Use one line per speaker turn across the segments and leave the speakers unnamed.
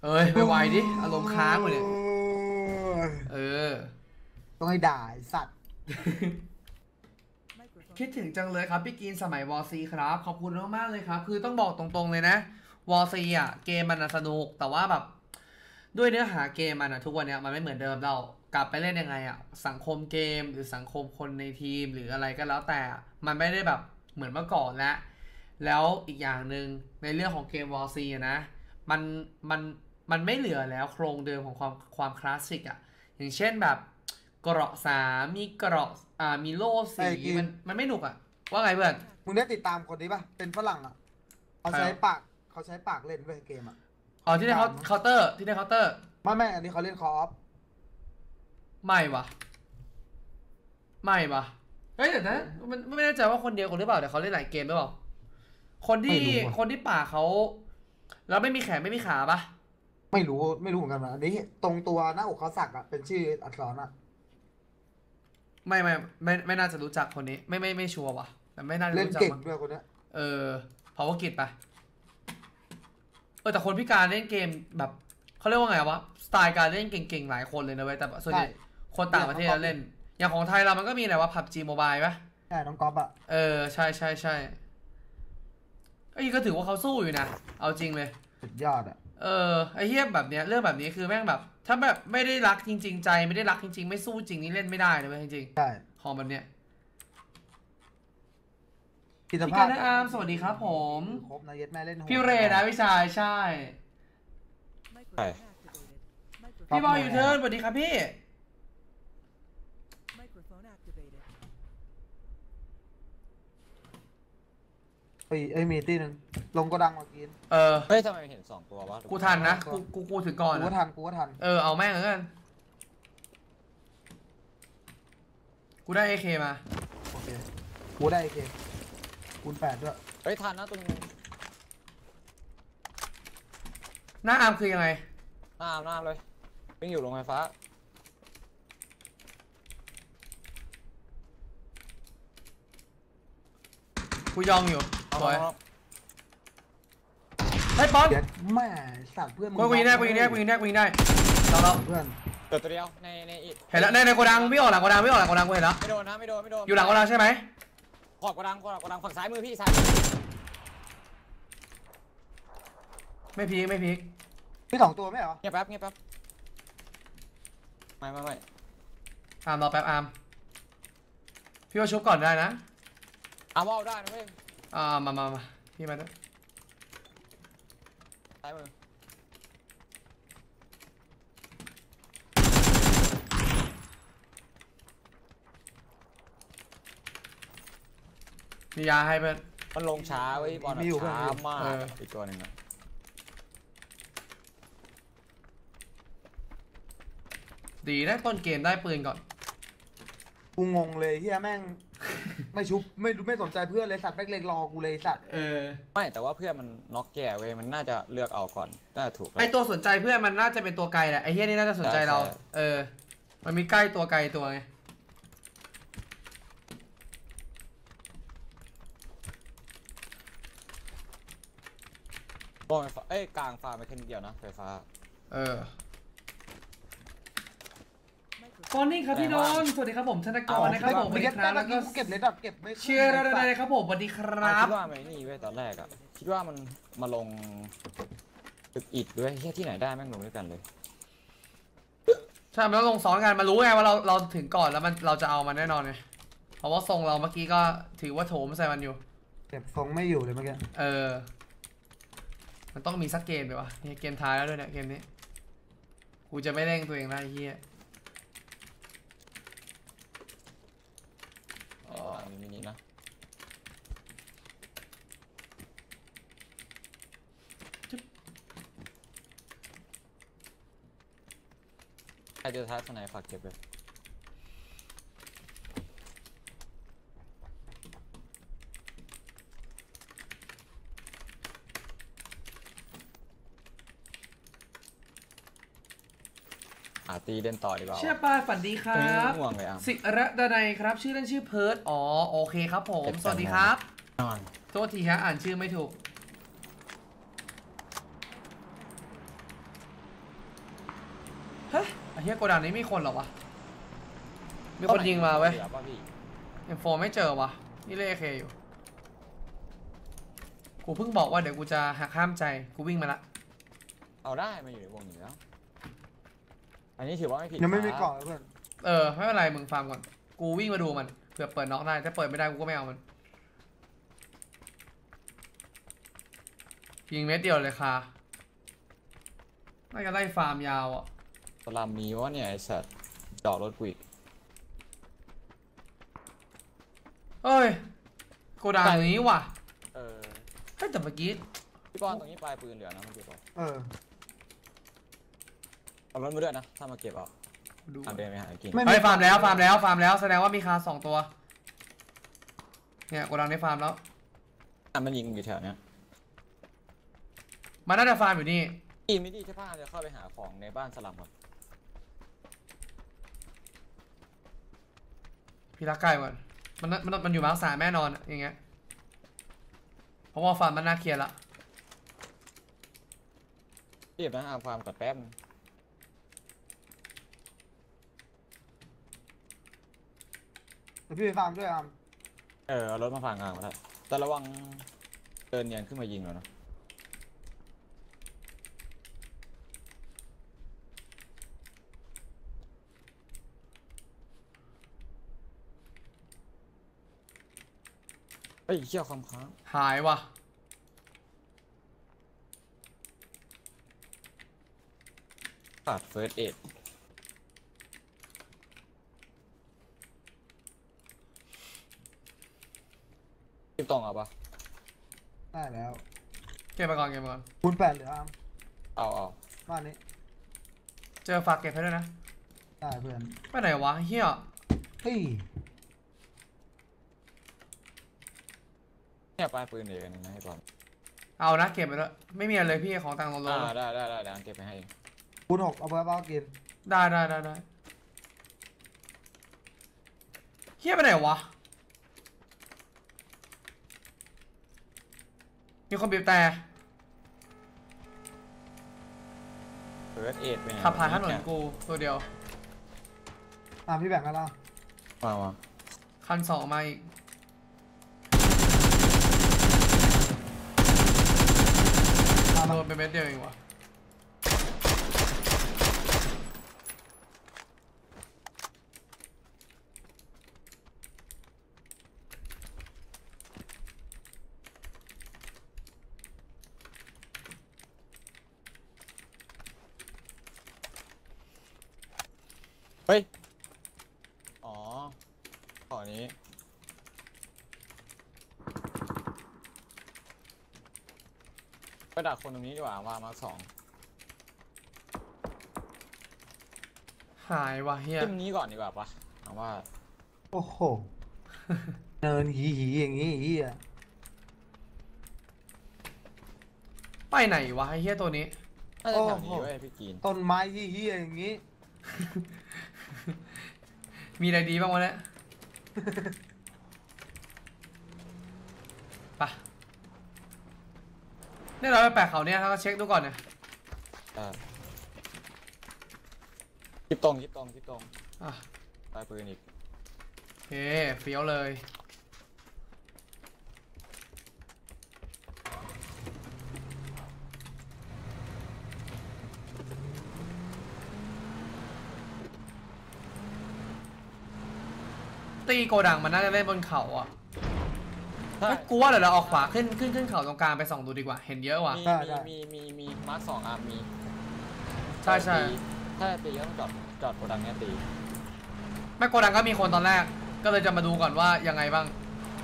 เอ้ยไปไวดิอารมณ์ค้างเลยเนี่ยเออ
ต้องให้ด่าไอ้สัตว์
คิดถึงจังเลยครับพี่กินสมัยวอซีครับขอบคุณมากๆเลยครับคือต้องบอกตรงๆเลยนะวอซีอ่ะเกมมันสนุกแต่ว่าแบบด้วยเนื้อหาเกมมันทุกวันเนี้ยมันไม่เหมือนเดิมเรากลับไปเล่นยังไงอ่ะสังคมเกมหรือสังคมคนในทีมหรืออะไรก็แล้วแต่มันไม่ได้แบบเหมือนเมื่อก่อนแล้วอีกอย่างหนึ่งในเรื่องของเกมวอซีนะมันมันมันไม่เหลือแล้วโครงเดิมของความคลาสสิกอ่ะอย่างเช่นแบบเกราะ3มีเกราะมีโล่สี
ไอ้กิน
มันไม่หนุกอ่ะว่าไงเพื่อน
มึงได้ติดตามคนนี้ป่ะเป็นฝรั่งอ่ะเขา
ใคร
ใช้ปากเขาใช้ปากเล่นเว้ยเกมอ่ะ
อ๋อที่ได้
ติดตามมั้ย
เคาน์เตอร์ที่ได้เคาน์เตอร์
ไม่อันนี้เขาเล่นคออฟ
ไม่วะไม่วะเฮ้ยแต่นะมันไม่แน่ใจว่าคนเดียวกันหรือเปล่าแต่เขาเล่นหลายเกมหรือเปล่าคนที่
ไม่รู้อ่ะ
คนที่ป่าเขาแล้วไม่มีแขนไม่มีขาปะ
ไม่รู้เหมือนกันนะอันนี้ตรงตัวหน้าอกเขาสักอ่ะเป็นชื่ออักษรอ่ะ
ไม่น่าจะรู้จักคนนี้ไม่ชัวร์วะแต่ไม่น่าจะ
เล่น
รู้จักมั้ง
เก่งด้วยคนเนี้ย
เออภาวกิจไปแต่คนพิการเล่นเกมแบบเขาเรียกว่าไงวะสไตล์การเล่นเก่งๆหลายคนเลยนะเว้ยแต่ส่วนให
ใช่
ญ่คนต่างประเทศเล่นอย่างของไทยเรามันก็มีอะไรวะ PUBG Mobile ปะ
ใช่น้องก๊อฟอ่ะ
เออใช่ไอ้ก็ถือว่าเขาสู้อยู่นะเอาจริงเลย
สุดยอดอ่ะ
เออไอ้เหี้ยแบบเนี้ยเรื่องแบบนี้คือแม่งแบบถ้าแบบไม่ได้รักจริงๆใจไม่ได้รักจริงๆไม่สู้จริงนี่เล่นไม่ได้เลยเว้ยจริง
ใช่
ๆของแบบเนี้ย
พิธ
พี่
ภาพ
กันนะอาร์มสวัสดีครับผม
คือครบนะเย็ดแม่เล่นโห
พี่
ด
เรนะพี่ชายใช่
ใช่
พี่บอยอยู่เทิร์นสวัสดีครับพี่
ไอ้มีตี้หนึ่งลงโกดังมากิน
เออ
เฮ้ยทำไมเห็น2 ตัววะ
กูทันนะกูถึงก่อนนะ
กูก็ทัน
เออเอาแม่งเลยกันกูได้เอเคมา
โอเคกูได้โอเคคูณ8ด้วย
เฮ้ยทันนะตัวนึง
หน้าอาร์มคือยังไง
หน้าเลยวิ่งอยู่โรงไฟฟ้า
กูยองอยู่
เอา
บอย
เอา
เฮ้ยปอน
เดี๋ยวแม่สัตว์เพื่อนมึง
กูยิงได้เรา
เพื่อน
เกิดตัวเดียวในอีก
เห็นแล้วในโกดังไม่ออกหลังโกดังกูเห็นแล้ว
ไม่โดนนะไม่โดน
อยู่หลังโกดังใช่ไหม
ขอบกระดังฝั่งซ้ายมือพี่ซ้าย
ไม่พีค
พี่2 ตัวไม่เหรอ
เงียบแป๊บไม่
อาร์มรอแป๊บอาร์มพี่ว่าชุบก่อนได้นะ
เอาว่าวได้นะเว้ย
มาพี่มาด้วย
ซ้ายมือ
มียาให้เพื่อน
มันลงช้าเว้ยบอลช้ามากอีกตัวหนึ่งอะ
ดีนะต้นเกมได้ปืนก่อน
กูงงเลยเฮียแม่งไม่ชุบไม่สนใจเพื่อนเลยสัตว์แม่งเล็งรอกูเลยสัตว์
ไม่แต่ว่าเพื่อนมันน็อกแก่เว้ยมันน่าจะเลือกเอาก่อนน่าจะถูก
ไอตัวสนใจเพื่อนมันน่าจะเป็นตัวไกลแหละไอเฮียนี่น่าจะสนใจเรามันมีใกล้ตัวไกลตัวไง
บอลไฟฟ้าเอ้ยกลางฟ้าไม่แค่นิดเดียวนะไฟฟ้า
กอนนี่ครับพี่นนท์สวัสดีครับผมธนกรนะครับผมสวัสดีครับแล้วก็
เก็บเลยดับเก็บไม่
เชียร์อะไรครับผมสวัสดีครับ
คิดว่าไม่นี่เว้ยตอนแรกอะคิดว่ามันมาลงตึกอิฐด้วยที่ไหนได้แม่งลงด้วยกันเลย
ใช่มันต้องลงซ้อนกันมารู้ไงว่าเราถึงก่อนแล้วเราจะเอามันแน่นอนไงเพราะว่าทรงเราเมื่อกี้ก็ถือว่าโถมใส่มันอยู่
เก็บทรงไม่อยู่เลยเมื่อกี้
มันต้องมีสักเกมเลยวะนี่เกมท้ายแล้วด้วยเนี่ยเกมนี้กูจะไม่เร่งตัวเองนะไอ้เหี้ย
มินินะใครเจอท้ายสไนฝากเก็บเลยตีเดินต่อดีกว่า
เชื่อป้าฝันดีครับ
ง่วงเลยอ่ะ
สิระดานัยครับชื่อเล่นชื่อเพิร์ดโอเคครับผมสวัสดีครับโทษทีฮะอ่านชื่อไม่ถูกเฮียโกดังนี้มีคนเหรอวะมีคนยิงมาเว้ย
หลือป่ะพี่
ยังโฟไม่เจอวะนี่เลขเคอยู่กูเพิ่งบอกว่าเดี๋ยวกูจะหักห้ามใจกูวิ่งมาละ
เอาได้มาอยู่ในวงอยู่แล้วอันนี้ถือว่าไม่ผิด
ยังไม่มี
ครับ
เกาะเลยเพื่อน
ไม่เป็นไรมึงฟาร์มก่อนกูวิ่งมาดูมันเผื่อเปิดน็อกได้ถ้าเปิดไม่ได้กูก็ไม่เอามันยิงเม็ดเดียวเลยค่ะน่าจะไล่ฟาร์มยาวอ่ะ
สลัมมีวะเนี่ยไอสัตว์จอดรถกูอีก
เอ้ยโกดังนี้ว่ะ
เออ
เฮ้ยแต่เมื่อกี้
พี่บอลตรงนี้ปลายปืนเหลือนะเมื่อกี้บอก เอารถมาด้วยนะถ้ามาเก็บเอา
ดู
เดินไปหากิน
เฮ้ยฟาร์มแล้วแสดงว่ามีคา2 ตัวเนี่ยโกดังได้ฟาร์มแล้ว
มันยิงอยู่แถวเนี้ย
มันน่าจะฟาร์มอยู่นี่
อีไม่ดีใช่ป่ะจะเข้าไปหาของในบ้านสลัมครับ
พี่รักไก่ก่อนมันอยู่มาร์ค 3แน่นอนอะอย่างเงี้ยเพราะว่าฟาร์มมันน่าเคลียร์ละ
รีบนะเอาฟาร์มก่อนแป๊บนึง
เดี๋ยวพี่ไปฟาร์มด้วยอ่ะ
เอารถมาฟาร์มกลางมาแล้วแต่ระวังเดินเนียนขึ้นมายิงเรานะเฮ้ยเชี่ยวคำค้าง
หายว่ะ
ขาดเฟิร์สเอ็ดรีบตรงเอาปะ
ได้แล้ว
เก็บไปก่อน
คูณ 8เหลืออ่ะ
เอา
บ้านนี้
เจอฝากเก็บให้ด้วยนะ
ได้เพื่อน
ไปไหนวะเฮีย
เฮ้ย
เนี่ยปลายปืนเดียวกันนะให้บอล
เอานะเก็บไปด้วยไม่มีอะไรเลยพี่ของตังค์ลง
ได้เดี๋ยวเก็บไปให้เอง
คูณ 6เอาไปบ้ากิน
ได้เฮียไปไหนวะมีคนบีบแต่
เฟิร์สเอ็ดไปไหน
ขับผ่านถนนกูตัวเดียว
พี่แบ่งกันแล้ว
มา
คัน2มาอีก
มา
โดนไปเม็ดเดียวเองวะ
เฮ้ย อ๋อขอนี้ไปดักคนตรงนี้ดีกว่ามา2
หายว่ะเฮีย
ขึ้นนี้ก่อนดีกว่าปะเอาว่า
โอ้โห เนินหีอย่างงี้เฮีย
ไปไหนวะไอ้เฮียตัวนี้
น่าจะแถวนี้เว้ยพี่กีน
ต้นไม้หีอย่างงี้
มีอะไรดีบ้างวะเนี่ยไปเนี่ยเราไปแปะเขาเนี่ยเราก็เช็คดูก่อนเนี่ย
คิดตรง
อ่ะ
ปลายปืนอีก
โอเคเฟี้ยวเลยตีโกดังมันน่าจะเล่นบนเขาอ่ะ
ใช่
เฮ้ยกูว่าเดี๋ยวเราออกขวาขึ้นเขาตรงกลางไปส่องดูดีกว่าเห็นเยอะว่ะ
มีมาร์ค2 อาร์มมี
ใช่
ถ้าตีก็ต้องจอดโกดังเนี้ยตี
ไม่โกดังก็มีคนตอนแรกก็เลยจะมาดูก่อนว่ายังไงบ้าง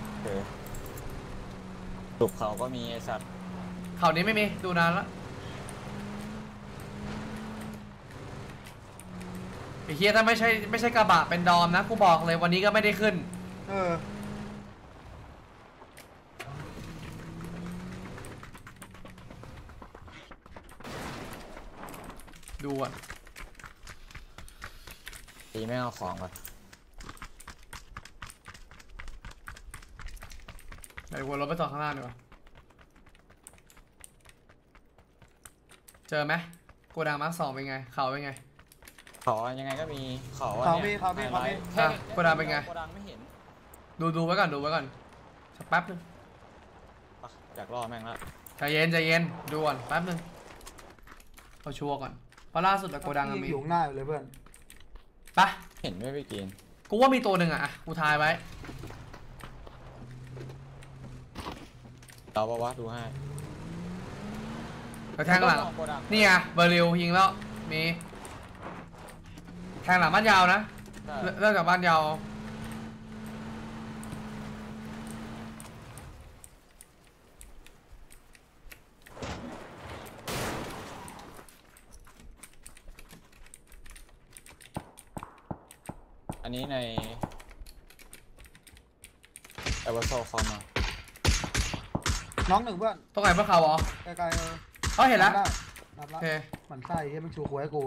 หลุบเขาก็มีไอสัตว์
เขานี้ไม่มีดูนานละไอ้เฮียถ้าไม่ใช่กระบะเป็นดอมนะกูบอกเลยวันนี้ก็ไม่ได้ขึ้น ดูอ่ะ
ตีไม่เอาของก่อน
เดี๋ยววนรถไปต่อข้างล่างดีกว่าเจอไหมโกดังมาร์ค 2เป็นไงเขาเป็นไง
ขอยังไงก็มีขอ
เขามี
นี่ย
เขามี
ไฮไลท์
อ่ะโกดังเป็นไง
โกดังไม่เห็น
ดูไว้ก่อนดูไว้ก่อนสักแป๊บนึง
อ่ะอยากรอแม่งละ
ใจเย็นดูก่อนแป๊บนึงเอาชัวร์ก่อนเพราะล่าสุดแต่โกดังอะมี
อยู่ข้างหน้าอยู่เลยเพื่อน
ไปะ
เห็นไม่ไปกิน
กูว่ามีตัวหนึ่งอะกูทายไว้
เราบอกว่าดูให้
ไปแทงหลัง
ต้องมอโกดัง
นี่ไงเบอร์ริวยิงแล้วมีแทงหลังบ้านยาวนะ
ใช่
เริ่มจากบ้านยาว
อันนี้ในเอเวอร์โซคอมมา
น้องหนึ่งเพื่อน
ตรงไหนเพื่อเขาเหรอ
ไกลๆ
เห็นแล้ว
นับ
โอ
ละ
เค
มันไส้เฮียมันชูหัวให้กู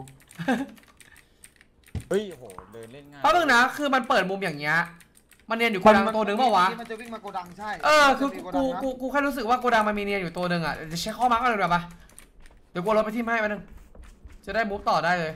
เฮ้ยโหเดินเล่นง่าย
แป๊บนึงนะคือมันเปิดมุมอย่างเงี้ยมันเนียนอยู่โกดังตัวหนึ่งเปล่าวะ
มันจะวิ่งมาโกดังใช่
คือ
มันจะมีโดั
กู
งนะ
กูแค่รู้สึกว่าโกดังมันมีเนียนอยู่ตัวหนึ่งอ่ะเดี๋ยวเช็คข้อมาร์กกันเลยดีกว่าปะเดี๋ยวกูเอารถไปทิมให้มาหนึ่งจะได้มูฟต่อได้เลย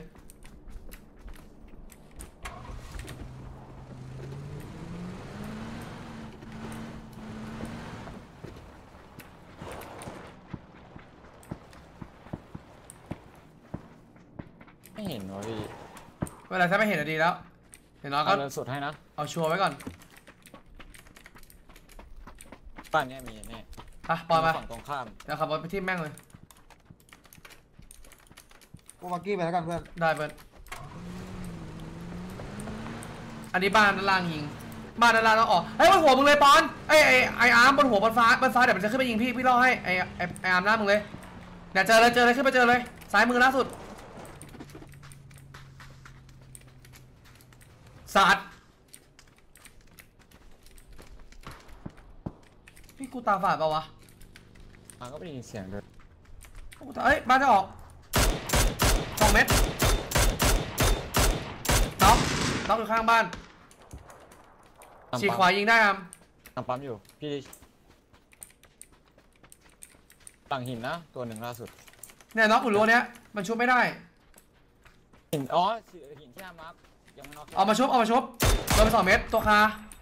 ไม่เห็นวะพี่
เวลาถ้าไม่เห็นอะดีแล้วเดี๋ยวน้อยก็
เอาเดินสุดให้นะ
เอาชัวร์ไว้ก่อน
บ้านเนี้ยมีแน่
อ่ะปล่อยมา
ฝั่งตรงข้าม
เดี๋ยวขับรถไปทิมแม่งเลย
กูบักกี้ไปแล้วกันเพื่อน
ได้เบิร์ดอันนี้บ้านด้านล่างยิงบ้านด้านล่างต้องออกเฮ้ยบนหัวมึงเลยปอนไออาร์มบนหัวบนฟ้าเดี๋ยวมันจะขึ้นไปยิงพี่ล่อให้ไออาร์มหน้ามึงเลยเดี๋ยวเจอเลยขึ้นไปเจอเลยซ้ายมือล่าสุดสาดพี่กูตาฝาดเปล่าวะ
มันก็ไม่ได้ยินเสียงเลย
เอ้ยบ้านจะออก2 เม็ดน็อกอยู่ข้างบ้านฉีกขวายิงได้ครับ
ทำปั๊มอยู่พี่ต่างหินนะตัวหนึ่งล่าสุด
เนี่ยน็อกอยู่รั้วเนี้ยมันชุบไม่ได้
หินอ๋อหินที่อามาร์คยังไม่น็อก
เอามาชุบโดนไป2 เม็ดตัวคา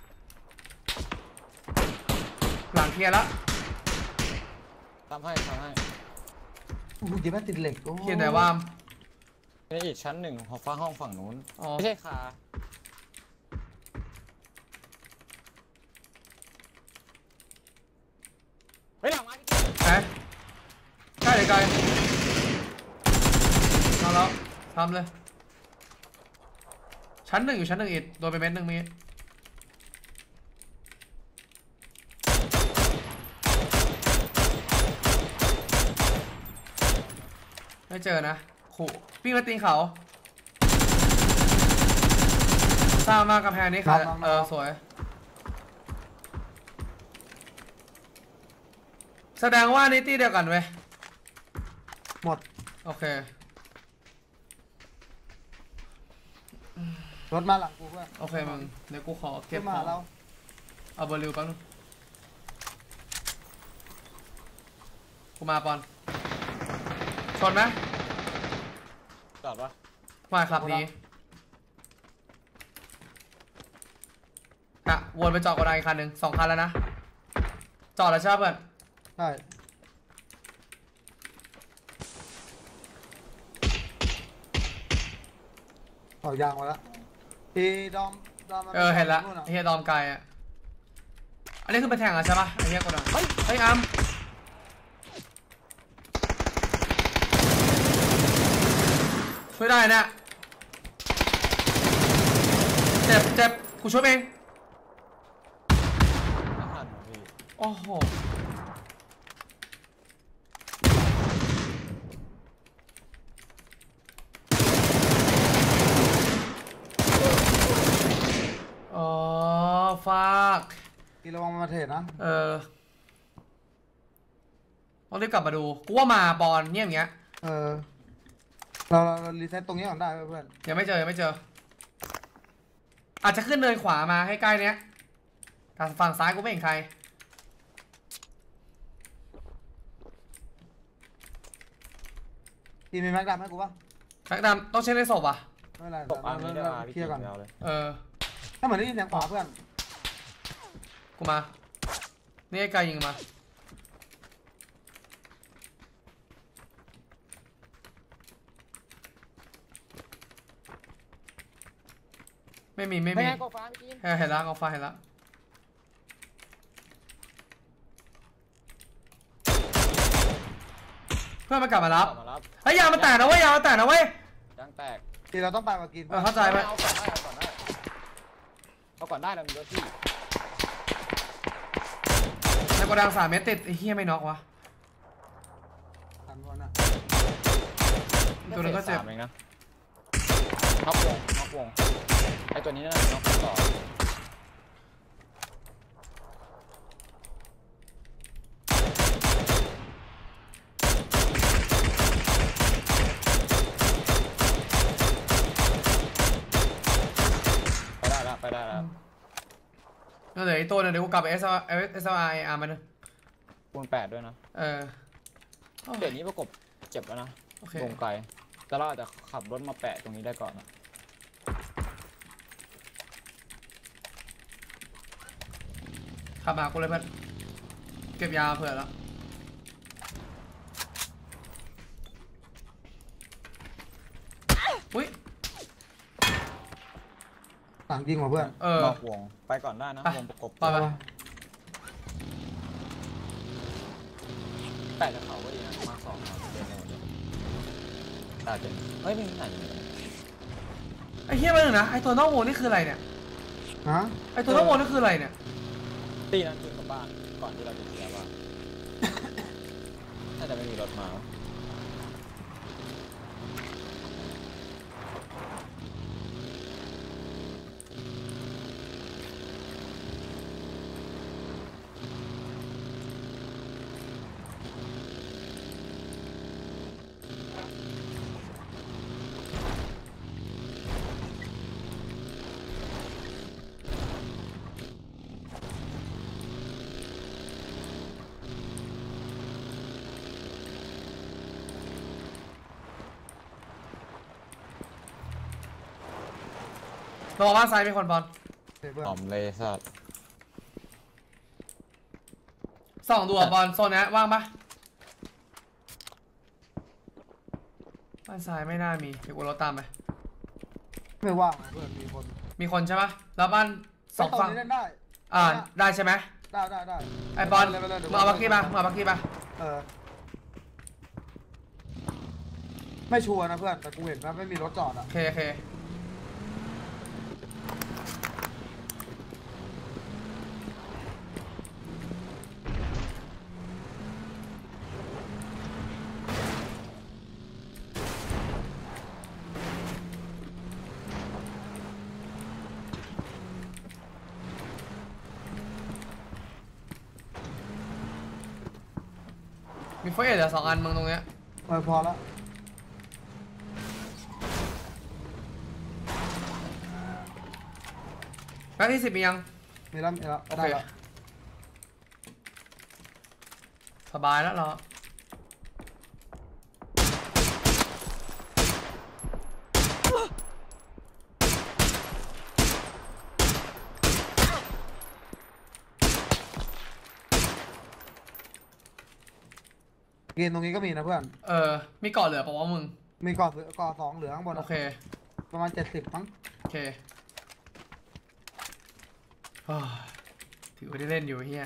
หลังเคลียร์แล้ว
ทำให้
กูยิงแม่งติดเหล็กโอ้
เคลียร์ไหนว่าม
ในอีกชั้นหนึ่งหอฟ้าห้องฝั่งนู้น
อ๋อ
ไม่ใช่คาเฮ้ยหลังมาที่
ไหนใกล้หรือไกลเอาแล้วทำเลยชั้น 1อยู่ชั้น 1อีกโดนไปเม็ด 1มีไม่เจอนะขู่วิ่งมาตีนเขาสร้างมากำแพงนี้ค่ะสวยแสดงว่านี่ตีเดียวกันเว้ย
หมด
โอเค
รถมาหลังกูเพื่อน
โอเคมึงเดี๋ยวกูขอเก็
ขึ้
บ
นมาแล้ว
เอาเบอร์ริวแป๊บนึงกูมาปอนชนไหม
จอดปะ
มาขับดีอ่ะวนไปจอดกระไดอีกคันหนึ่ง2 คันแล้วนะจอดแล้วใช่ป่ะเพื่อน
ใช่ต่อยางมาแล้วทีดอมมัน
เห็นละ
นู่นอะ
ไอ้เฮียดอมไกลอ่ะอันนี้คือไปแทงอ่ะใช่ป่ะไอ้เฮียกดดันเฮ้ยอาร์มช่วยได้เนี่ยเจ็บกูช่วยเอง
ไม่ทันวะพี่
โอ้โหอ๋อฟาก
ทีระวังมันมาเทรดนะ
ต้องรีบกลับมาดู กูว่ามาบอลเงียบอย่างเงี้ย
เรารีเซ็ตตรงนี้ก่อนได้เพื่อน
ยังไม่เจอ อาจจะขึ้นเนินขวามาให้ใกล้เนี้ยแต่ฝั่งซ้ายกูไม่เห็นใคร
ทีมีแม็กดำให้กูป่ะ
แม็กดำต้องเช็คในศพอ่ะ
ไม่เป็นไร
ตกอันนี้ได้
เรา
พี่
เคลียร์ก่อน
ยาวเลย
ถ้าเหมือนได้ยินเสียงขวาเพื่อน
กูมานี่ไอ้กายยิงมาไม่มี
ไม่ไงก็ฟ้าพี่กิน
เห็นแล้วเอาไฟเห็นแล้วเพื่อนมันกลับมารับ
มารับ
เฮ้ยยางมันแตกนะเว้ยยางมันแตกนะเว้ย
ยางแตก
ทีเราต้องไปมากิน
เข้าใจไหม
เอาก่อนได้เอาก่อนได้เรามีรถที่
ในโกดัง3 เมตรติดไอ้เหี้ยไม่น็อกวะ
ทันวันน่ะ
ตัวนึงก็เจ็บ
3เองนะน็อกวงไอตัวนี้น่าน็อกต่อไปได้แล้ว
นั่นเหลือไอ้ตัวนึงเดี๋ยวกูกลับไป SLR มาหนึ่ง
คูณ8ด้วยนะ
โอเค
เดี๋ยวนี้ประกบเจ็บแล้วนะ
โอเค
วงไกลแต่เราอาจจะขับรถมาแปะตรงนี้ได้ก่อนนะ
ขับมากูเลยเพื่อนเก็บยาเผื่อแล้วอุ้ย
ต่างยิงกว่าเพื่อน
นอกวงไปก่อนได้นะวงประกบ
ไปไป
แต่จะเขาก็ดีนะมา2เดินในหมดเลยแต่เดินเฮ้ยไม่มีไหนเลย
ไอ้เหี้ยมาหนึ่งนะไอ้ตัวนอกวงนี่คืออะไรเนี่ย
ฮะ
ไอ้ตัวนอกวงนี่คืออะไรเนี่ย
ตีนั้นคืนกับบ้านก่อนที่เราจะเคลียร์บ้านถ้าจะไม่มีรถมา
รอบ้านซ้ายมีคนบอล
เพื่อน
หอมเลยสัตว์
ส่องดูอ่ะบอลโซนนี้ว่างปะบ้านซ้ายไม่น่ามีเดี๋ยวกูรถตามไป
ไม่ว่างนะเพื่อนมีคน
มีคนใช่ปะแล้วบ้านสองฝั่ง
นี้เล่นได้
ได้ใช่ไหม
ได้
ไอ้บอลมาเอาบักกี้ปะมาเอาบักกี้ปะ
ไม่ชัวร์นะเพื่อนแต่กูเห็นว่าไม่มีรถจอดอ่ะ
โอเคมีเฟสเหลือ2 อันมึงตรงเนี้ย
พอแล้ว
แม็กที่10มียัง
มีแล้ว
โอ
ได้
เค
แล้ว
สบายแล้วเรา
เกมตรงนี้ก็มีนะเพื่อน
มีเกาะเหลือปะวะมึง
มีก่อ2เหลือข้างบน
โอเค
ประมาณ70มั้ง
โอเคถือว่าได้เล่นอยู่เฮีย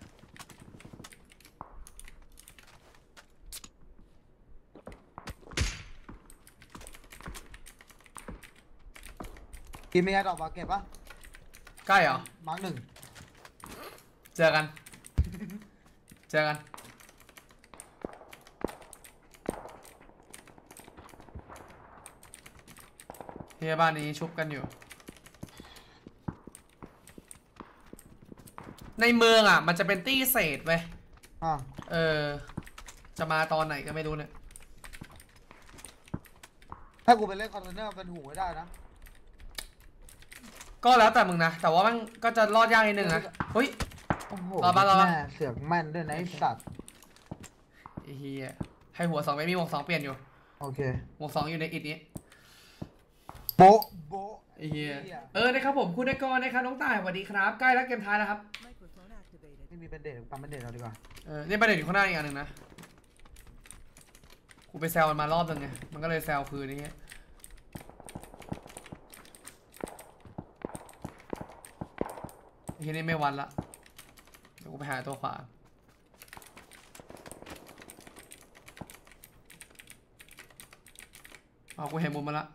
กินมีไงดอกบาเก็บปะ
ใกล้เหรอ
มาร์ค 1
เจอกัน เจอกันเฮียบ้านนี้ชุบกันอยู่ ในเมืองอ่ะ มันจะเป็นตี้เศษไป จะมาตอนไหนก็ไม่รู้เนี่ย
ถ้ากูไปเล่นคอนเทนเนอร์เป็นหูไม่ได้นะ
ก็แล้วแต่มึงนะ แต่ว่ามันก็จะรอดยากนิดนึงนะเฮ้ย
โอ้โห
รอบ้าน
แม่เสือกแม่นด้วยนะไอ้สัตว์
ไอ้เฮียให้หัว 2ไม่มีหมวก 2เปลี่ยนอยู่
โอเค
หมวก 2อยู่ในอิดนี้
โบโบะโบะ
ไอ้เหี้ยนะครับผมคุณนายกรนะครับน้องต่ายสวัสดีครับใกล้แล้วเกมท้ายแล้วครับ
ไม่มีเป็นเดทปั๊มเป็นเดทเราดีกว่า
นี่ประเด็นอยู่ข้างหน้าอีกอันหนึ่งนะกูไปแซวมันมารอบนึงไงมันก็เลยแซวคืนนี้ไอ้เหี้ยนี่ไม่วันละเดี๋ยวกูไปหาตัวขวาเอากูเห็นมุมมาละ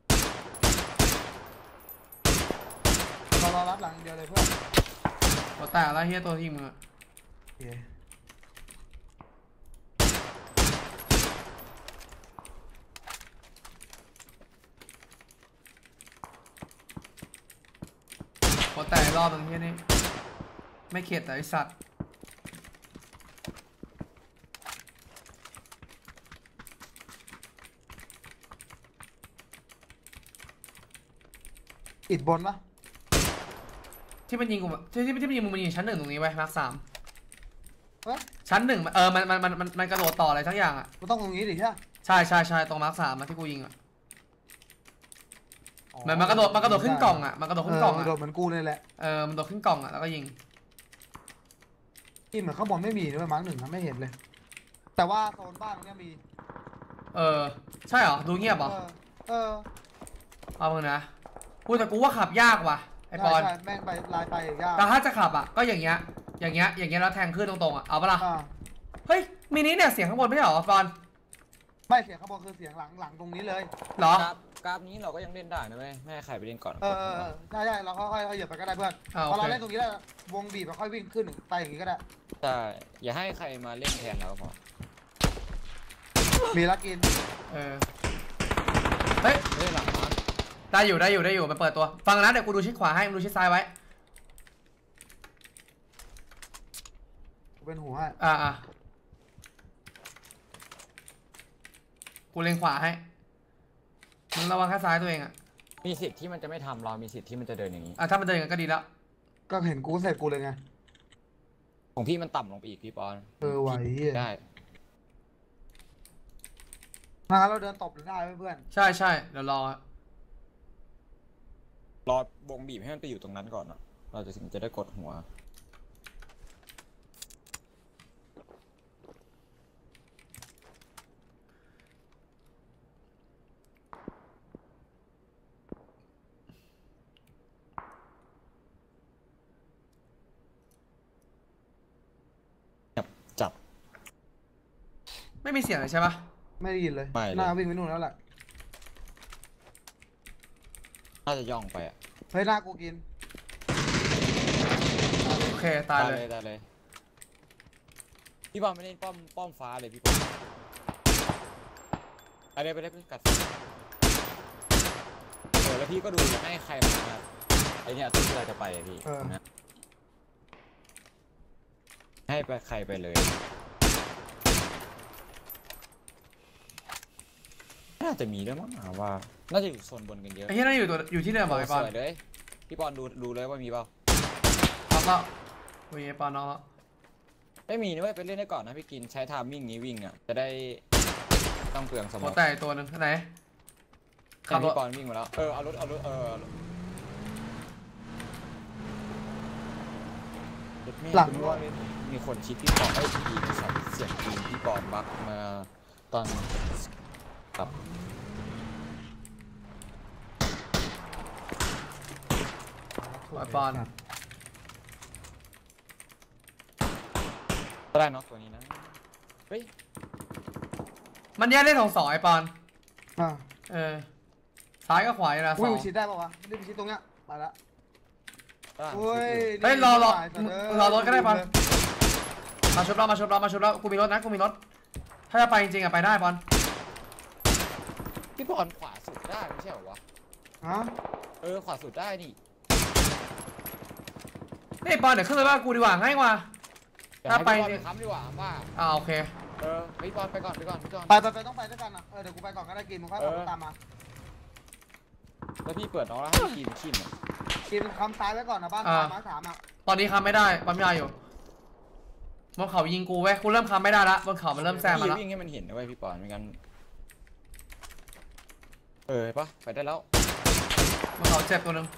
เรารับหลังอย่างเดียวเลยเพื่อน
ตัวแต่ละเฮียตัวที่มึงอะ
โอเค
ตัวแต่รอบนึงเฮียนี่ไม่เข็ดแต่ไอสัตว์
อิดบนปะ
ที่มันยิงกูที่มันยิงมึงมันยิงชั้นหนึ่งตรงนี้ไว้มาร์ค3
เฮ้ย
ชั้นหนึ่งมันกระโดดต่ออะไรทั้งอย่างอ่ะ
กูต้องตรงนี้ดิใช่ไหม
ใช่ตรงมาร์ค3มาที่กูยิงอ่ะมันกระโดดขึ้นกล่องอ่ะมันกระโดดขึ้นกล่อง
ก
อ่ะ
ระโดดเหมือนกูเลยแหละ
มันโดดขึ้นกล่องอ่ะแล้วก็ยิง
ที่เหมือนข้างบนไม่มีด้วยมาร์คหนึ่งนะไม่เห็นเลย แต่ว่าโซนบ้านตรงเนี้ยมี
ใช่เหรอดูเงียบเหรอ
เออ
เอามึงนะพูดแต่กูว่าขับยากว่ะไอปอน
ใช่แม่งไปลายไปยาก
แต่ถ้าจะขับอ่ะก็อย่างเงี้ยแล้วแทงขึ้นตรงๆอ่ะเอาปะล่ะเฮ้ยมินิเนี่ยเสียงข้างบนไม่ใช่เหรอปอน
ไม่เสียงข้างบนคือเสียงหลังตรงนี้เลย
เหรอ
กราฟนี้เราก็ยังเล่นได้นะเว้ยไม่ให้ใครไปเล่นก่อน
ใช่เราค่อยๆขยับไปก็ได้เพื่อนพอเราเล่นตรงนี้แล้ววงบีบค่อยวิ่งขึ้นไปอย่างนี้ก็ได้
ใช่อย่าให้ใครมาเล่นแทนเราก็พอ
มีลักกิน
เฮ้ย
เล่นหลังนะ
ได้อยู่มันเปิดตัวฟังนะเดี๋ยวกูดูชิดขวาให้มึงดูชิดซ้ายไว้
เป็นหัว
กูเล็งขวาให้มึงระวังแค่ซ้ายตัวเองอ่ะ
มีสิทธิ์ที่มันจะไม่ทำเรามีสิทธิ์ที่มันจะเดินอย่างนี้
ถ้ามันเดินกันก็ดีแล้ว
ก็เห็นกูเสร็จกูเลยไง
ของพี่มันต่ำลงไปอีกพี่ปอน
ไหว
ได้
เราเดินตบได้เพื่อน
ใช่เดี๋ยวรอ
รอวงบีบให้มันไปอยู่ตรงนั้นก่อนอะเราจะถึงจะได้กดหัวจับ
ไม่มีเสียงเลยใช่ปะ
ไม่ได้ยินเลย
ไม่เลย
หน้าวิ่งไปนู่นแล้วแหละ
น่าจะย่องไปอะ
เฮ้ยหน้ากูกิน
โอเคตายเลย
ได้เลยพี่บอลไม่เล่นป้อมฟ้าเลยพี่บอลไปเลยกัดแล้วพี่ก็ดูจะให้ใครมาไอเนี่ยที่เราจะไปอะพี่นะให้ไปใครไปเลยน่าจะมีด้วยมั้งว่าน่าจะอยู่โซนบนกันเยอะ
ไอ้เหี้ยนั่นอยู่ที่เดิมบอกไอ้ปอน
สวยเลยพี่บอลดูเลยว่ามีเปล่า
น็อกแล้ววิ่งไอ้ปอนน็อกแล้ว
ไม่มีนะเว้ยไปเล่นได้ก่อนนะพี่กินใช้ไทามมิ่งนี้วิ่งอ่ะจะได้ต้องเปลืองสม
หั
อ
ว
ง
แตกตัวหนึ่งไหนขับร
พี่
ถ
บอลวิ่งมาแล้วเอารถ
หลัง
ว่ามีคนชิดพี่บอลทีสัตว์เสียงปืนพี่บอลบักมาตอนกับ
ไอ้ปอน
ก็ได้เนาะตัวนี้นะเฮ้ย
มันแยกได้2-2ไอ้ปอนซ้ายกับขวาอยู่นะส
วิ่
อง ง
ไปชิดได้ป่าวะวิ่งไปชิดตรงเนี้ยไปละ
ได้
โอ้ย
เฮ้ยรอรถก็ได้ปอนมาชุบแล้วกูมีรถนะกูมีรถถ้าจะไปจริงๆอะไปได้ปอน
พี่บอลขวาสุดได้ไม่ใช่เหรอวะ
ฮะ
ขวาสุดได้นี่
นี่ปอนเดี๋ยวขึ้นไปบ้านกูดีกว่าง่ายกว่า ถ้าไป
ไปค้ำดีกว่าว่า
โอเค
พี่บอลไปก่อนพี่บอล
ไปต้องไปด้วยกันนะเดี๋ยวกูไปก่อนก็ได้กินมึงค่อยตามมา
แล้วพี่เปิดน้องแล้วให้กินชิมอ่ะ
กินคำซ้ายไว้ก่อนนะบ้านมาสามอ่ะ
ตอนนี้ค้ำไม่ได้ปั๊มยาอยู่บนเขายิงกูเว้ยกูเริ่มค้ำไม่ได้ละบนเขามันเริ่มแซงมาแล้ว
วิ่งให้มันเห็นนะเว้ยพี่ปอนไม่งั้นปะไปได้แล้ว
มันเขาเจ็บตัวนึง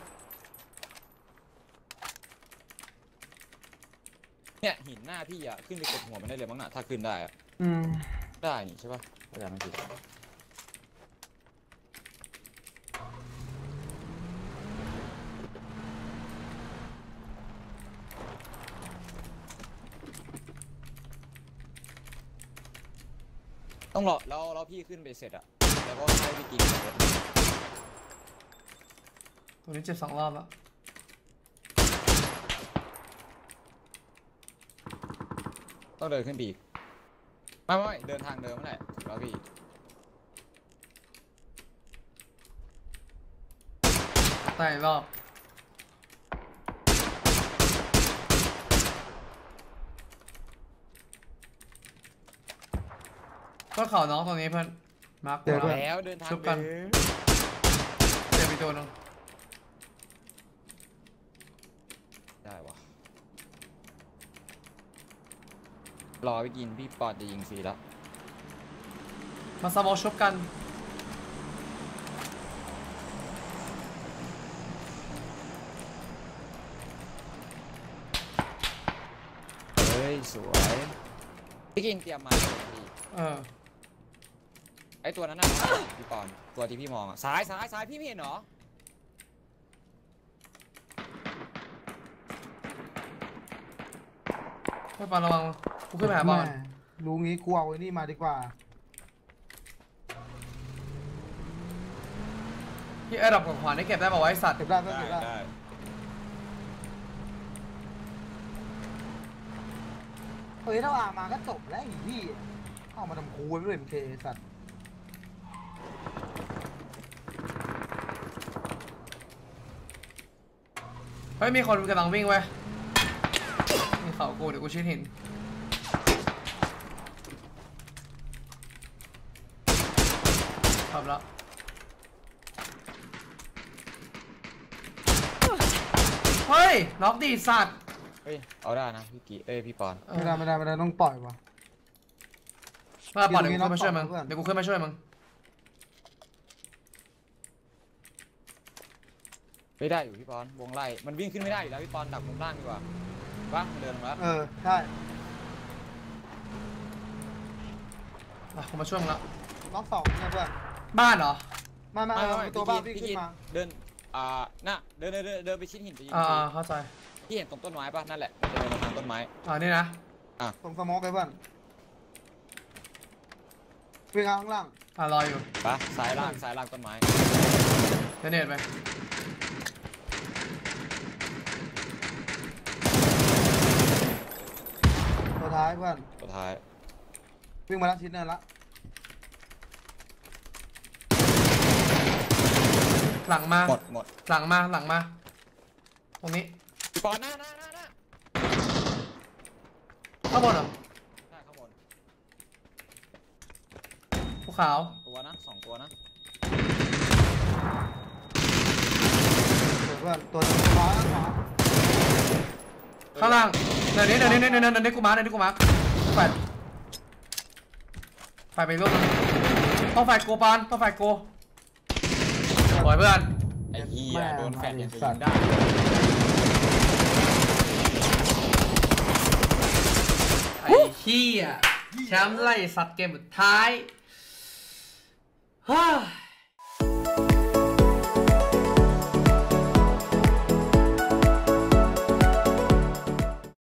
เนี่ยหินหน้าพี่อะขึ้นไปกดหัวมันได้เลยมั้งน่ะถ้าขึ้นได้อะ
อืม
ได้นี่ใช่ปะไม่ได้ไม่ผิดต้องรอแล้วพี่ขึ้นไปเสร็จอะแล้วก็ให้พี่กิน
ตัวนี้เจ็บ2 รอบแล้ว
ต้องเดินขึ้นไปอีกไม่เดินทางเดิมนั่นแหละถูกแล้วพี่
ตายอีกรอบก็เข่าน้องตรงนี้เพื่อนมาร์ค
แล้วเดินทาง
ชุบกัน
เดิม
เจ็บไปตัวนึง
ได้วะรอไปกินพี่ปอดจะยิงฟรีแล้ว
มาสมองชุบกัน
เฮ้ยสวยพี่กินเตรียมมาเลยพี่ ไอตัวนั้นน่ะพี่ปอนตัวที่พี่มองอ่ะซ้ายพี่ไม่เห็นเหรอ
ไม่ปอนระวังกูขึ้นไปหาบอล
แม่รู้งี้กูเอาไอ้นี่มาดีกว่า
พี่ไอ้ดับของขวานได้เก็บได้ป่าวะไอ้สัตว์
เก็บได้ก็เก็บได้เฮ้ยถ้าอามาก็จบแล้วไอ้พี่เอามาทำคูไว้ไม่เลยเคสัตว์
เฮ้ยมีคนกำลังวิ่งเว้ยนี่เขากูเดี๋ยวกูชี้หินขับแล้วเฮ้ยล็อกดีสัตว์
เฮ้ยเอาได้นะพี่กีพี่ปอน
ไม่ได้ต้องปล่อยวะ
มาปอนเดี๋ยวกูขึ้นมาช่วยมึง
เพื่อน
เดี๋ยวกูขึ้นมาช่วยมึง
ไม่ได้อยู่พี่ปอนวงไล่มันวิ่งขึ้นไม่ได้อยู่แล้วพี่ปอนดักมุมล่างดีกว่าบ้างเดินลงแล้ว
ใช่
กูมาช่วยมึงแล้ว
ล็อก2เนี่ยเพื่อน
บ้านเหรอ
มาตัวบ้านพี่ขึ้นมา
เดินน่ะเดินไปชิ้นหินจะยิง
เข้าใจ
พี่เห็นตรงต้นไม้ป่ะนั่นแหละมันจะเดินลงทางต้นไม้
นี่นะ
ตรงสโมกไอ้เพื่อนวิ่งข้างล่าง
รออยู่
ปะซ้ายล่างต้นไม้
เดี๋ยวเน็ตไป
ตัวท้ายเพื่อน
สุดท้าย
วิ่งมาแล้วชิ้นเนินละ
หลังมา
หมด
หลังมาตรงนี้
พี่ปอนหน้า
ข้างบนเหรอ
ใช่ข้างบน
ภูเขา
สองตัวนะ
เพื่อนตัวขวา
ข้างล่างเดี๋ยวนี้กูมาร์คไฟไปรูปนึงต้องไฟกูปานต้องไฟกูโอยเพื่อน
ไอ้เหี้ยโดนแฟนอย่างอื่นได้
ไอ้เหี้ยแชมป์ไล่สัตว์เกมสุดท้าย